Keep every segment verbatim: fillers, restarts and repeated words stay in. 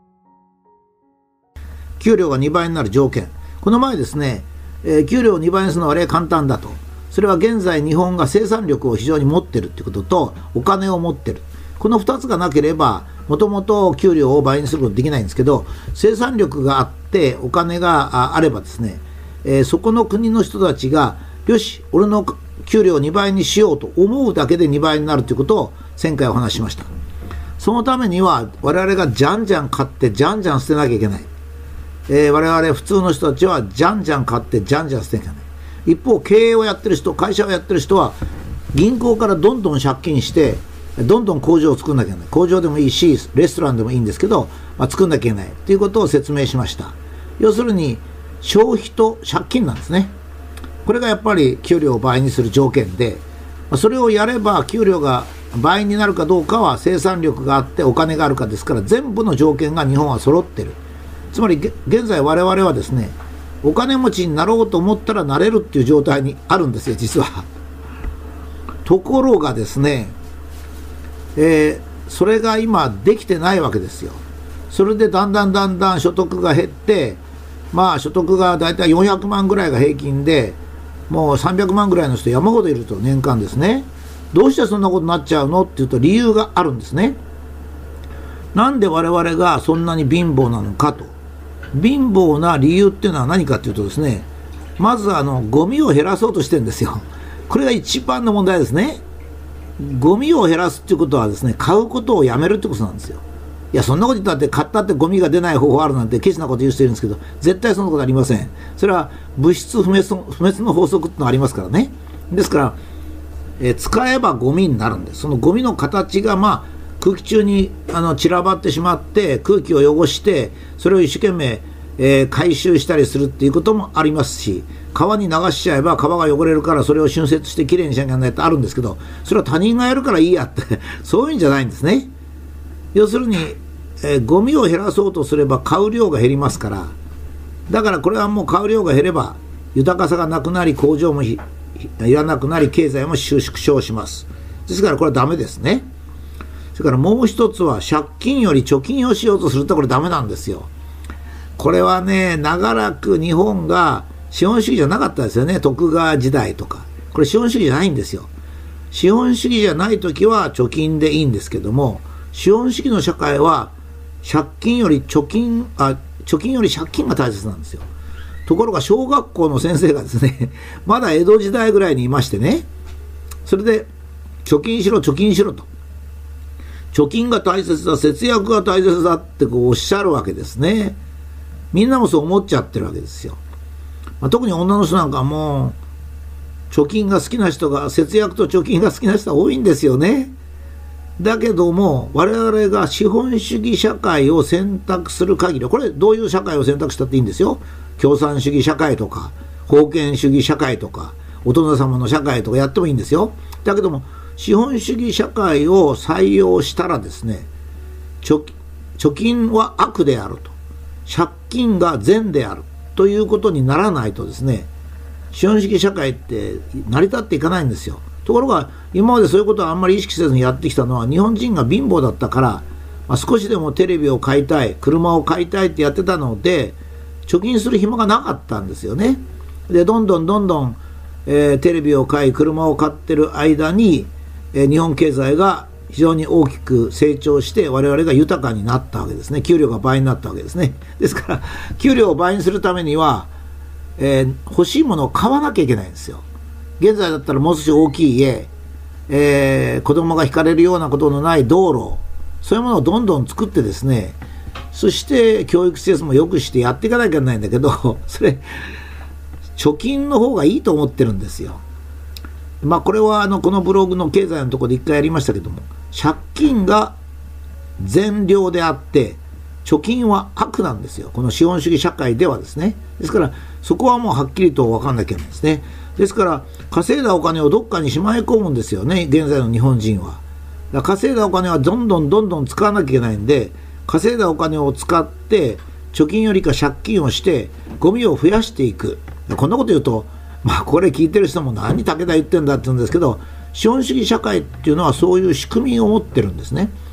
給料がにばいになる条件。この前ですね、えー、給料をにばいにするのはあれ簡単だと。それは現在日本が生産力を非常に持ってるということと、お金を持ってる。このふたつがなければ、もともと給料を倍にすることできないんですけど、生産力があってお金があればですね、えー、そこの国の人たちが、よし、俺の給料をにばいにしようと思うだけでにばいになるということを前回お話ししました。そのためには我々がじゃんじゃん買ってじゃんじゃん捨てなきゃいけない。えー、我々普通の人たちはじゃんじゃん買ってじゃんじゃん捨てなきゃいけない。一方、経営をやってる人、会社をやってる人は銀行からどんどん借金してどんどん工場を作んなきゃいけない。工場でもいいしレストランでもいいんですけど、まあ、作んなきゃいけないということを説明しました。要するに消費と借金なんですね。これがやっぱり給料を倍にする条件で、それをやれば給料が倍になるかどうかは生産力があってお金があるかですから、全部の条件が日本は揃ってる。つまり現在我々はですね、お金持ちになろうと思ったらなれるっていう状態にあるんですよ、実は。ところがですね、えー、それが今できてないわけですよ。それでだんだんだんだん所得が減って、まあ所得がだいたいよんひゃくまんぐらいが平均で、もうさんびゃくまんぐらいの人山ほどいると、年間ですね。どうしてそんなことになっちゃうのっていうと、理由があるんですね。なんで我々がそんなに貧乏なのかと。貧乏な理由っていうのは何かというとですね、まずあのゴミを減らそうとしてるんですよ。これが一番の問題ですね。ゴミを減らすっていうことはですね、買うことをやめるってことなんですよ。いや、そんなこと言ったって買ったってゴミが出ない方法あるなんてケチなこと言う人いるんですけど、絶対そんなことありません。それは物質不滅の、不滅の法則ってのがありますからね。ですから、えー、使えばゴミになるんです。そのゴミの形がまあ空気中にあの散らばってしまって空気を汚して、それを一生懸命、えー、回収したりするっていうこともありますし、川に流しちゃえば川が汚れるからそれを浚渫してきれいにしなきゃいけないってあるんですけど、それは他人がやるからいいやってそういうんじゃないんですね。要するに、えー、ゴミを減らそうとすれば買う量が減りますから、だからこれはもう買う量が減れば豊かさがなくなり、工場もいらなくなり、経済も収縮します。ですからこれはダメですね。それからもう一つは、借金より貯金をしようとするとこれダメなんですよ。これはね、長らく日本が資本主義じゃなかったですよね。徳川時代とか。これ資本主義じゃないんですよ。資本主義じゃないときは貯金でいいんですけども、資本主義の社会は借金より貯金、あ、貯金より借金が大切なんですよ。ところが小学校の先生がですね、まだ江戸時代ぐらいにいましてね、それで貯金しろ貯金しろと。貯金が大切だ、節約が大切だってこうおっしゃるわけですね。みんなもそう思っちゃってるわけですよ。まあ、特に女の人なんかもう貯金が好きな人が、節約と貯金が好きな人は多いんですよね。だけども我々が資本主義社会を選択する限り、これどういう社会を選択したっていいんですよ。共産主義社会とか封建主義社会とかお殿様の社会とかやってもいいんですよ。だけども資本主義社会を採用したらですね、貯貯金は悪であると、借金が善であるということにならないとですね、資本主義社会って成り立っていかないんですよ。ところが今までそういうことはあんまり意識せずにやってきたのは、日本人が貧乏だったから、まあ、少しでもテレビを買いたい、車を買いたいってやってたので、貯金する暇がなかったんですよね。でどんどんどんどん、えー、テレビを買い車を買ってる間に、えー、日本経済が非常に大きく成長して我々が豊かになったわけですね。給料が倍になったわけですね。ですから給料を倍にするためには、えー、欲しいものを買わなきゃいけないんですよ。現在だったらもう少し大きい家、えー、子供が引かれるようなことのない道路、そういうものをどんどん作ってですね、そして教育施設も良くしてやっていかなきゃいけないんだけど、それ貯金の方がいいと思ってるんですよ。まあこれはあのこのブログの経済のところで一回やりましたけども、借金が善良であって貯金は悪なんですよ、この資本主義社会ではですね。ですからそこはもうはっきりと分かんなきゃいけないですね。ですから稼いだお金をどっかにしまい込むんですよね、現在の日本人は。だから稼いだお金はどんどんどんどん使わなきゃいけないんで、稼いだお金を使って貯金よりか借金をしてゴミを増やしていく。こんなこと言うと、まあこれ聞いてる人も何武田言ってんだって言うんですけど、資本主義社会っていうのはそういう仕組みを持ってるんですね。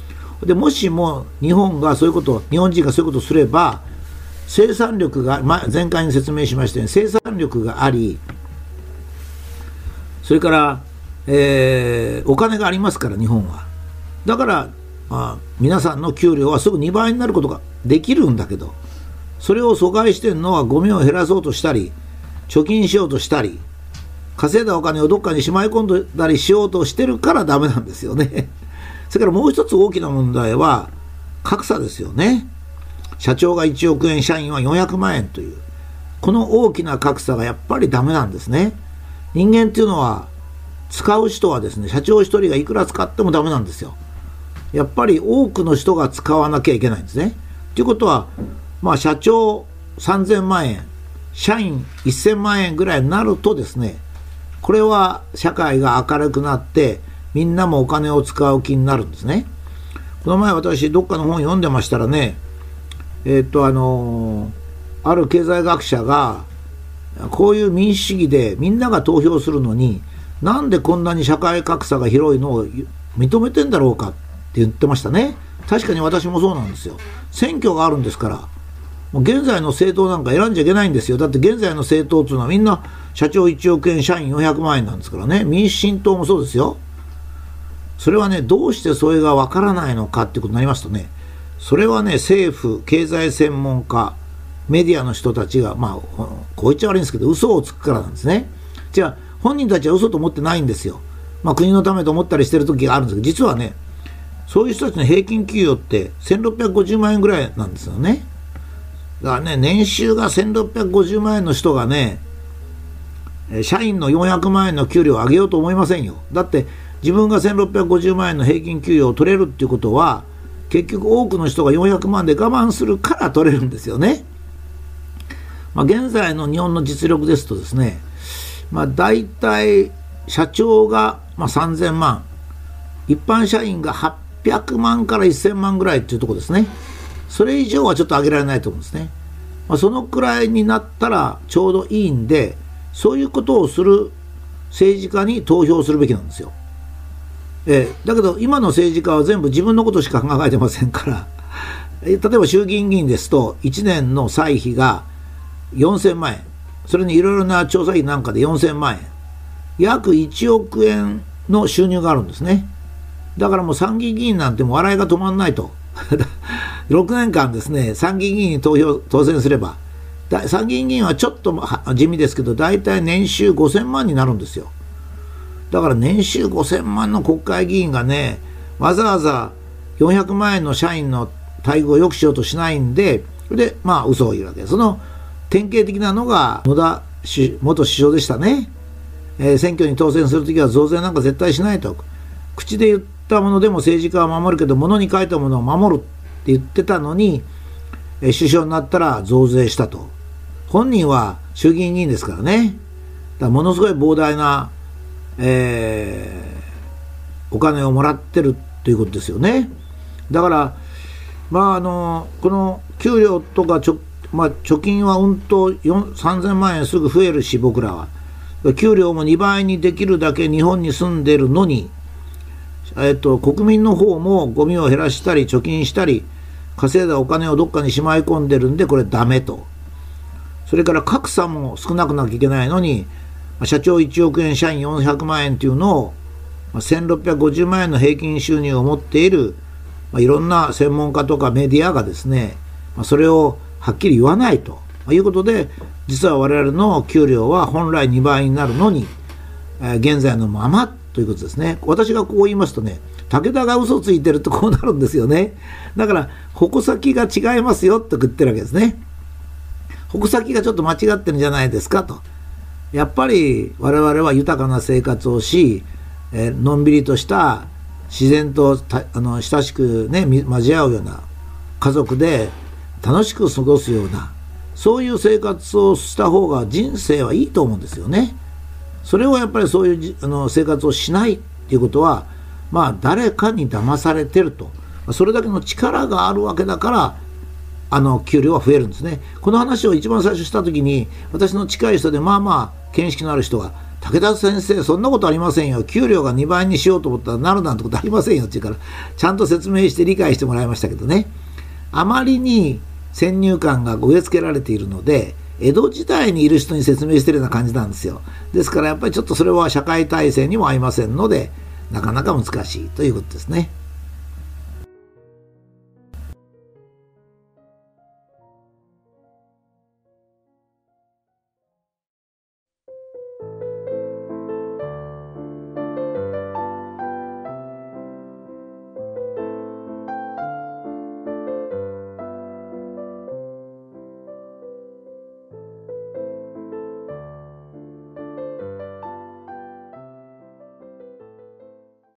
でもしも日本がそういうこと日本人がそういうことをすれば、生産力が、ま、前回に説明しましたように生産力があり、それから、えー、お金がありますから日本は。だから、まあ、皆さんの給料はすぐにばいになることができるんだけど、それを阻害してるのはゴミを減らそうとしたり貯金しようとしたり稼いだお金をどっかにしまい込んだりしようとしてるからダメなんですよね。それからもう一つ大きな問題は格差ですよね。社長がいちおくえん、社員はよんひゃくまんえんという、この大きな格差がやっぱりダメなんですね。人間っていうのは、使う人はですね、社長一人がいくら使ってもダメなんですよ。やっぱり多くの人が使わなきゃいけないんですね。ということは、まあ、社長さんぜんまんえん、社員せんまんえんぐらいになるとですね、これは社会が明るくなってみんなもお金を使う気になるんですね。この前私どっかの本読んでましたらね、えー、っとあのー、ある経済学者がこういう民主主義でみんなが投票するのになんでこんなに社会格差が広いのを認めてんだろうかって言ってましたね。確かに私もそうなんですよ。選挙があるんですから、もう現在の政党なんか選んじゃいけないんですよ。だって現在の政党っていうのはみんな社長いちおくえん、社員よんひゃくまんえんなんですからね。民主進党もそうですよ。それはね、どうしてそれがわからないのかってことになりますとね、それはね、政府、経済専門家、メディアの人たちが、まあ、こう言っちゃ悪いんですけど、嘘をつくからなんですね。じゃあ、本人たちは嘘と思ってないんですよ。まあ、国のためと思ったりしてる時があるんですけど、実はね、そういう人たちの平均給与ってせんろっぴゃくごじゅうまんえんぐらいなんですよね。だからね、年収がせんろっぴゃくごじゅうまんえんの人がね、社員のよんひゃくまんえんの給料を上げようと思いませんよ。だって自分がせんろっぴゃくごじゅうまんえんの平均給与を取れるっていうことは、結局多くの人がよんひゃくまんで我慢するから取れるんですよね。まあ、現在の日本の実力ですとですね、まあ、大体社長がまあさんぜんまん、一般社員がはっぴゃくまんからせんまんぐらいっていうところですね。それ以上はちょっと上げられないと思うんですね。まあ、そのくらいになったらちょうどいいんで、そういうことをする政治家に投票するべきなんですよ。えー、だけど今の政治家は全部自分のことしか考えてませんから例えば衆議院議員ですといちねんの歳費がよんせんまんえん、それにいろいろな調査費なんかでよんせんまんえん、約いちおくえんの収入があるんですね。だからもう参議院議員なんてもう笑いが止まんないとろくねんかんですね、参議院議員に投票当選すれば、参議院議員はちょっと地味ですけど大体年収ごせんまんになるんですよ。だから年収ごせんまんの国会議員がね、わざわざよんひゃくまんえんの社員の待遇を良くしようとしないんで、それでまあ嘘を言うわけ。その典型的なのが野田元首相でしたね。えー、選挙に当選するときは増税なんか絶対しないと。口で言ったものでも政治家は守るけど、物に書いたものを守るって言ってたのに、えー、首相になったら増税したと。本人は衆議院議員ですからね。だからものすごい膨大なえー、お金をもらってるということですよね。だからまああのこの給料とかちょ、まあ、貯金はうんとさんぜんまんえんすぐ増えるし、僕らは給料もにばいにできるだけ日本に住んでるのに、えっと、国民の方もゴミを減らしたり貯金したり稼いだお金をどっかにしまい込んでるんで、これダメと。それから格差も少なくなきゃいけないのに、社長いちおくえん、社員よんひゃくまんえんというのをせんろっぴゃくごじゅうまんえんの平均収入を持っているいろんな専門家とかメディアがですね、それをはっきり言わないということで、実は我々の給料は本来にばいになるのに現在のままということですね。私がこう言いますとね、武田が嘘ついてるとこうなるんですよね。だから矛先が違いますよって言ってるわけですね。矛先がちょっと間違ってるんじゃないですかと。やっぱり我々は豊かな生活をし、えー、のんびりとした自然とあの親しくね交わうような家族で楽しく過ごすような、そういう生活をした方が人生はいいと思うんですよね。それをやっぱりそういうあの生活をしないっていうことは、まあ誰かに騙されてると、それだけの力があるわけだからあの給料は増えるんですね。この話を一番最初した時に、私の近い人でまあまあ見識のある人が武田先生、そんなことありませんよ。給料がにばいにしようと思ったらなるなんてことありませんよって言うから、ちゃんと説明して理解してもらいましたけどね。あまりに先入観が植え付けられているので、江戸時代にいる人に説明しているような感じなんですよ。ですからやっぱりちょっとそれは社会体制にも合いませんので、なかなか難しいということですね。